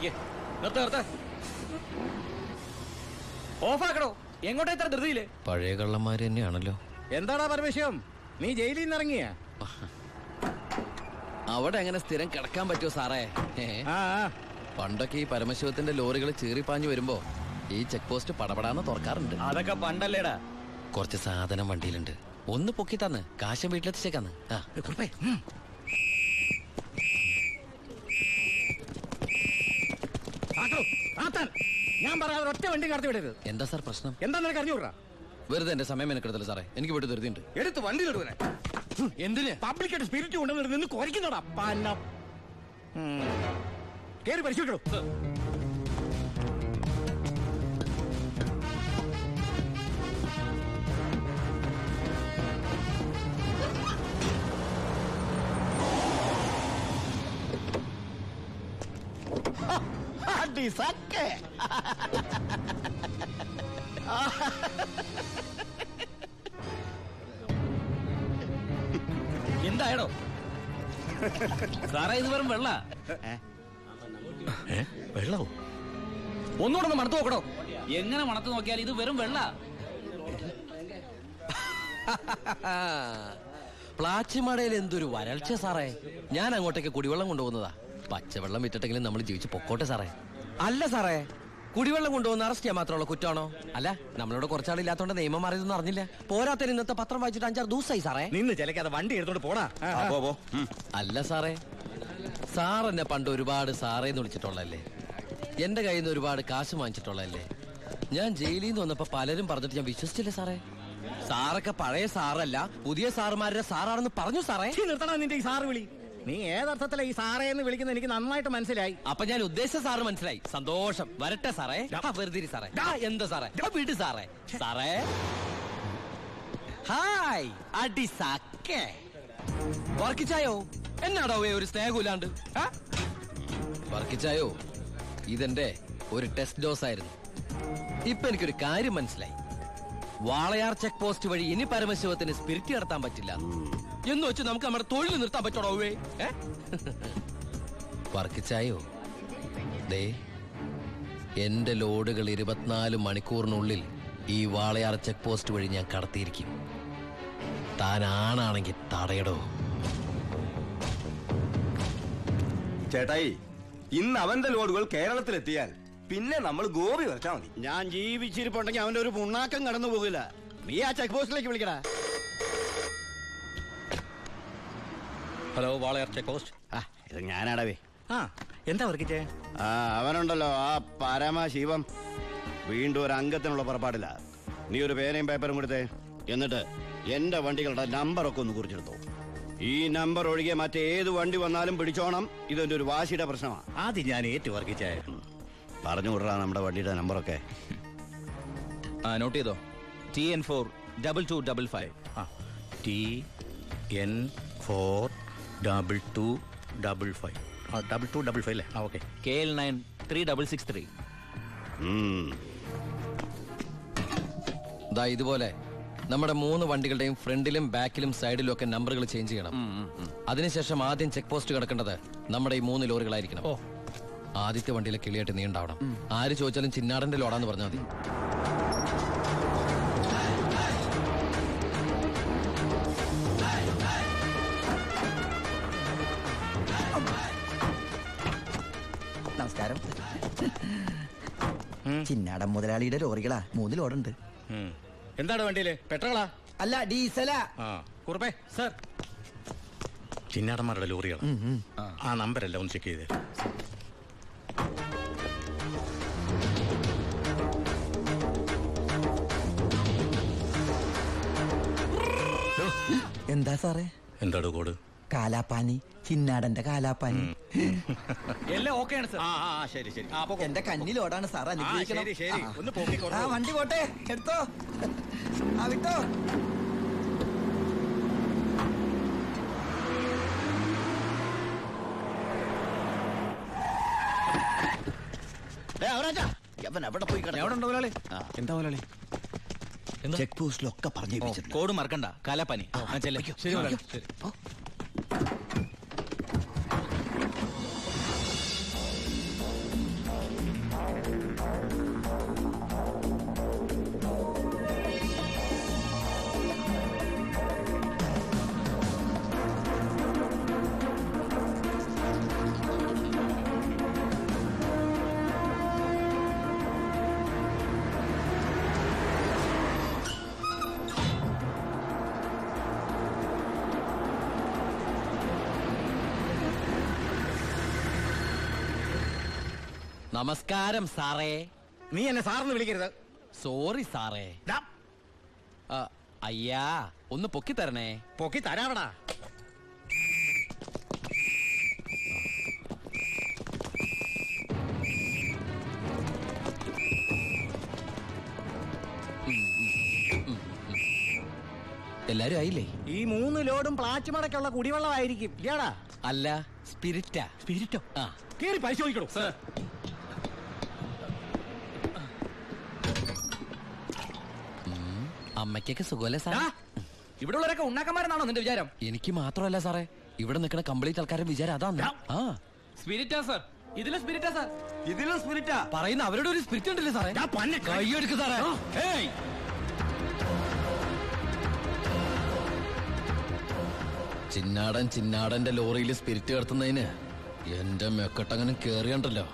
ഓഫാക്കടോ. എങ്ങോട്ടാ ഇത്ര ധൃതിയില്? പഴയ കള്ളന്മാര് തന്നെയാണല്ലോ. എന്താടാ പരമേശ്വരം, നീ ജയിലിൽ നിന്ന് ഇറങ്ങിയ? അവിടെ എങ്ങനെ സ്ഥിരം കിടക്കാൻ പറ്റുമോ സാറേ? പണ്ടൊക്കെ ഈ പരമശിവത്തിന്റെ ലോറികൾ ചീറിപ്പാഞ്ഞു വരുമ്പോ ഈ ചെക്ക് പോസ്റ്റ് പടപടാന്ന് തുറക്കാറുണ്ട്. അതൊക്കെ പണ്ടല്ലേടാ. കുറച്ച് സാധനം വണ്ടിയിലുണ്ട്, ഒന്ന് പൊക്കി തന്ന് കാശം വീട്ടിലെത്തിച്ചേക്കാന്ന്. ഞാൻ പറയാതെ ഒറ്റ വണ്ടി കടത്തി വിടരുത്. എന്താ സാർ പ്രശ്നം? എന്താ നിനക്ക് അറിഞ്ഞൂടാ? വെറുതെ എന്റെ സമയം മെനക്കെടുത്തല്ലോ സാറേ, എനിക്ക് വീട്ടിൽ ധൃതിയുണ്ട്. എടുത്ത് വണ്ടിയിലിടുവനെ. എന്തിന്? പബ്ലിക്കായിട്ട് സ്പിരിറ്റ് കൊണ്ടുവന്നിട്ട് നിന്ന് കുറയ്ക്കുന്നോടാ. കേറി പരിശോധിക്കണോ? എന്തായടോ സാറേ, ഇത് വെറും വെള്ള. വെള്ളോ? ഒന്നുകൂടെ മണത്ത് നോക്കണോ? എങ്ങനെ മണത്ത് നോക്കിയാൽ ഇത് വെറും വെള്ള. പ്ലാച്ചിമടയിൽ എന്തൊരു വരൾച്ച സാറേ. ഞാൻ അങ്ങോട്ടേക്ക് കുടിവെള്ളം കൊണ്ടുപോകുന്നതാ. പച്ചവെള്ളം വിറ്റിട്ടെങ്കിലും നമ്മൾ ജീവിച്ച് പൊക്കോട്ടെ സാറേ. അല്ല സാറേ, കുടിവെള്ളം കൊണ്ടുപോകുന്ന അറസ്റ്റ് ചെയ്യാൻ മാത്രമുള്ള കുറ്റമാണോ? അല്ല, നമ്മളോട് കുറച്ചാളില്ലാത്തോണ്ട് നിയമം മാറിയതൊന്നും അറിഞ്ഞില്ല. പോരാത്തതിന് ഇന്നത്തെ പത്രം വായിച്ചിട്ട് 5-6 ദിവസമായി സാറേ. നിന്ന് ചിലക്കാതെ വണ്ടി എടുത്തോണ്ട് പോടാ. അല്ല സാറേ, സാർ എന്നെ പണ്ട് ഒരുപാട് സാറേന്ന് വിളിച്ചിട്ടുള്ളല്ലേ, എന്റെ കയ്യിൽ നിന്ന് ഒരുപാട് കാശ് വാങ്ങിച്ചിട്ടുള്ളല്ലേ. ഞാൻ ജയിലിൽ നിന്ന് വന്നപ്പോ പലരും പറഞ്ഞിട്ട് ഞാൻ വിശ്വസിച്ചില്ലേ സാറേ. സാറൊക്കെ പഴയ സാറല്ല, പുതിയ സാറുമാരുടെ സാറാണെന്ന് പറഞ്ഞു സാറേ. നിർത്തണം നിന്റെ ഈ സാറ് വിളി. നീ ഏതർത്ഥത്തിലാ ഈ സാറേ എന്ന് വിളിക്കുന്നത് എനിക്ക് നന്നായിട്ട് മനസ്സിലായി. അപ്പൊ ഞാൻ ഉദ്ദേശിച്ച സാറ് മനസ്സിലായി. സന്തോഷം. വരട്ടെ സാറേ. വെറുതെ സാറേ. എന്താ സാറേ? വീട് സാറേ. സാറേ ഹായ്. അടി സാക്കേ വർക്കിച്ചായോ? എന്നാടോ ഒരു സ്നേഹമില്ലാണ്ട്? വർക്കിച്ചായോ, ഇതെന്റെ ഒരു ടെസ്റ്റ് ഡോസ് ആയിരുന്നു. ഇപ്പൊ എനിക്കൊരു കാര്യം മനസ്സിലായി. വാളയാർ ചെക്ക് പോസ്റ്റ് വഴി ഇനി പരമശിവത്തിന് സ്പിരിറ്റ് നടത്താൻ പറ്റില്ല എന്ന് വെച്ച് നമുക്ക് നമ്മുടെ തൊഴിൽ നിർത്താൻ പറ്റണോ? വർക്കിച്ചായോ, ദേ എന്റെ ലോഡുകൾ 24 മണിക്കൂറിനുള്ളിൽ ഈ വാളയാർ ചെക്ക് പോസ്റ്റ് വഴി ഞാൻ കടത്തിയിരിക്കും. താൻ ആണാണെങ്കിൽ തടയടോ. ചേട്ടായി, ഇന്ന് അവന്റെ ലോഡുകൾ കേരളത്തിലെത്തിയാൽ പിന്നെ നമ്മൾ ഗോപി വരച്ചാ മതി. ഞാൻ ജീവിച്ചിരിപ്പുണ്ടെങ്കിൽ അവന്റെ ഒരു പുണ്ണാക്കം കടന്നു പോകില്ല. നീ ആ ചെക്ക് പോസ്റ്റിലേക്ക് വിളിക്കടാ. Hello, Walayar check post. ഇത് ഞാനാടവേ. എന്താ വർക്കിച്ചേ? അവനുണ്ടല്ലോ ആ പരമശിവം, വീണ്ടും ഒരു അംഗത്തിനുള്ള പുറപ്പാടില്ല. നീ ഒരു പേനയും പേപ്പറും കൊടുത്തേ. എന്നിട്ട് എന്റെ വണ്ടികളുടെ നമ്പറൊക്കെ ഒന്ന് കുറിച്ചെടുത്തോ. ഈ നമ്പർ ഒഴികെ മറ്റേത് വണ്ടി വന്നാലും പിടിച്ചോണം. ഇതെന്റെ ഒരു വാശിയുടെ പ്രശ്നമാണ്. ആദ്യം ഞാൻ ഏറ്റു വർക്കിച്ചേ. പറഞ്ഞു വിടറാ നമ്മുടെ വണ്ടിയുടെ നമ്പറൊക്കെ. നോട്ട് ചെയ്തോ. TN4 2255. TN4 2255. 2255 അല്ലേ? ഓക്കെ. KL9 3663. ഇതുപോലെ നമ്മുടെ 3 വണ്ടികളുടെയും ഫ്രണ്ടിലും ബാക്കിലും സൈഡിലും ഒക്കെ നമ്പറുകൾ ചേഞ്ച് ചെയ്യണം. അതിനുശേഷം ആദ്യം ചെക്ക് പോസ്റ്റ് കിടക്കേണ്ടത് നമ്മുടെ ഈ 3 ലോറികളായിരിക്കണം. ആദ്യത്തെ വണ്ടിയിലെ കിളിയായിട്ട് നീ ഉണ്ടാവണം. ആര് ചോദിച്ചാലും ചിന്നാടന്റെ ലോഡാന്ന് പറഞ്ഞാൽ മതി. നമസ്കാരം. ചിന്നാടൻ മുതലാളിയുടെ ലോറികളാ, 3 ലോഡുണ്ട്. എന്താണ് വണ്ടിയില്? പെട്രോളാ? അല്ല, ഡീസലാ. കുറുപ്പേ സർ, ചിന്നാടന്മാരുടെ ലോറികളാ. ആ നമ്പരല്ല ഒന്ന് ചെക്ക് ചെയ്തേ. എന്താ സാറേ? എന്താടോ കോഡ്? കാലാപ്പാനി, ചിന്നാടന്റെ കാലാപ്പാനി. എല്ലാം ഓക്കെയാണ് സാർ. ശരി ശരി. എന്റെ കന്നിലോടാണ് സാർ, അനുഗ്രഹിക്കണം. ഒന്ന് വണ്ടി പോട്ടെ, എടുത്തോ. വിട്ടോ. എവിടെ പോയി? എവിടെ ഉണ്ടോ മുതലാളി? എന്താ മുതലാളി? ചെക്ക് പോസ്റ്റിലൊക്കെ പറഞ്ഞു. കോഡ് മറക്കണ്ട. കാലാപ്പാനി. ശരി മുതലാളി. ശരി. നമസ്കാരം സാറേ. നീ എന്നെ സാറെന്ന് വിളിക്കരുത്. സോറി സാറേ. അയ്യാ ഒന്ന് പൊക്കി തരണേ. പൊക്കി തരാവടാ. എല്ലാരും ആയില്ലേ? ഈ 3 ലോഡും പ്ലാച്ചുമടക്കുള്ള കുടിവെള്ളമായിരിക്കും ഇല്ലാടാ? അല്ല, സ്പിരിറ്റാ. സ്പിരിറ്റോ? ആ, കേറി പരിശോധിക്കണോ? അമ്മയ്ക്കൊക്കെ സുഖമല്ലേ സാറേ? ഇവിടെ ഉള്ളവരൊക്കെ ഉണ്ണാക്കന്മാരെന്നാണോ നിന്റെ വിചാരം? എനിക്ക് മാത്രമല്ല സാറേ, ഇവിടെ നിൽക്കുന്ന കംപ്ലീറ്റ് ആൾക്കാരുടെ വിചാരം അതാണ്. ആ സ്പിരിറ്റാ സാർ, ഇതിലും സ്പിരിറ്റാ സാർ. ഇതിലും സ്പിരിറ്റാ പറയുന്ന അവരുടെ ഒരു സ്പിരിറ്റ് ഉണ്ടല്ലേ സാറേ? കൈയെടുക്ക് സാറേ. ഏയ്, ചിന്നാടന്റെ ലോറിയിൽ സ്പിരിറ്റ് കടത്തുന്നതിന് എന്റെ മെക്കട്ടങ്ങനെ കേറിയണ്ടല്ലോ.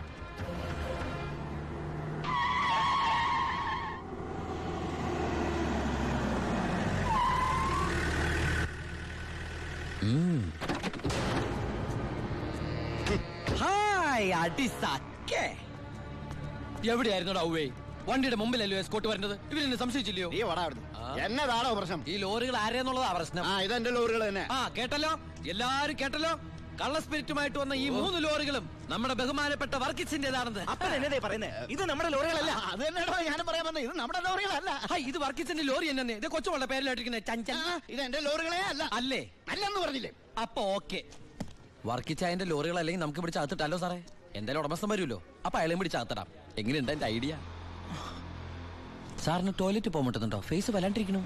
ഹായ് അടി സക്കേ. എവിടെയായിരുന്നു ഔവേ? വണ്ടിയുടെ മുമ്പിലല്ലോ എസ്കോട്ട് വരുന്നത്. ഇവരെന്നെ സംശയിച്ചില്ലയോ? നീ വടാ അവിടുന്ന്. എന്നതാണോ പ്രശ്നം? ഈ ലോറികൾ ആരെന്നുള്ളതാ പ്രശ്നം. ഇതെന്റെ ലോറികൾ തന്നെ. കേട്ടല്ലോ, എല്ലാരും കേട്ടല്ലോ. കള്ള സ്പിരിറ്റുമായിട്ട് വന്ന ഈ 3 ലോറികളും നമ്മുടെ ബഹുമാനപ്പെട്ട വർക്കിച്ചിന്റേതാണെന്ന്. അപ്പൊ എന്നതേ പറയുന്നേ? ഇത് നമ്മുടെ ലോറികളല്ല. അത് തന്നെയാണോ ഞാനും പറയാൻ വന്നത്. ഇത് നമ്മുടെ ലോറികളല്ല. ഇത് വർക്കിച്ചിന്റെ ലോറി തന്നെ. ഇത് കൊച്ചുമുള്ള പേരിലായിട്ടിരിക്കുന്നത് ചഞ്ചൽ. ഇത് എന്റെ ലോറികളെ അല്ല. അല്ലേ? അല്ലെന്ന് പറഞ്ഞില്ലേ? അപ്പൊ ഓക്കെ. വർക്കിച്ചായന്റെ ലോറികൾ അല്ലെങ്കിൽ നമുക്ക് പിടിച്ച് അകത്തിട്ടല്ലോ സാറേ. എന്തായാലും ഉടമസ്ഥൻ വരുമല്ലോ. അപ്പൊ അയാളെയും പിടിച്ച് അകത്തിടാം. എങ്ങനെയുണ്ട് എന്റെ ഐഡിയ? സാറിന് ടോയ്ലറ്റ് പോകാൻ പറ്റുന്നുണ്ടോ? ഫേസ് വല്ലാണ്ടിരിക്കണു.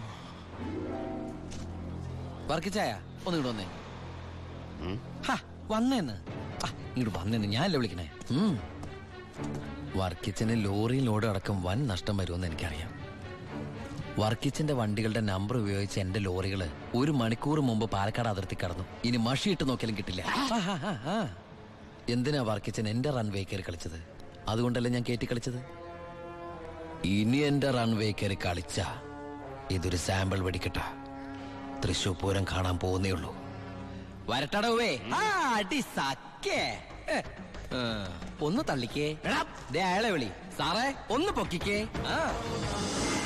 വർക്കിച്ചായ ഒന്ന് ഇങ്ങോട്ട് വന്നേ. വന്നേന്ന് ഇങ്ങോട്ട് വന്നേന്ന് ഞാനല്ലേ വിളിക്കണേ. വർക്കിച്ചന് ലോറി ലോഡ് അടക്കം വൻ നഷ്ടം വരുമെന്ന് എനിക്കറിയാം. വർക്കിച്ചന്റെ വണ്ടികളുടെ നമ്പർ ഉപയോഗിച്ച് എന്റെ ലോറികള് 1 മണിക്കൂർ മുമ്പ് പാലക്കാട് അതിർത്തി കടന്നു. ഇനി മഷിയിട്ട് നോക്കിയാലും കിട്ടില്ല. എന്തിനാ വർക്കിച്ചൻ എന്റെ റൺവേ കയറി കളിച്ചത്? അതുകൊണ്ടല്ലേ ഞാൻ കയറ്റി കളിച്ചത്. ഇനി എന്റെ റൺവേ കയറി കളിച്ച ഇതൊരു സാമ്പിൾ വെടിക്കട്ട. തൃശൂർ പൂരം കാണാൻ പോകുന്നേ ഉള്ളൂ. വരട്ടടവേ. അടി സക്കേ. ഒന്ന് തള്ളിക്കേ. അയാളെ വിളി സാറേ. ഒന്ന് പൊക്കിക്കേ.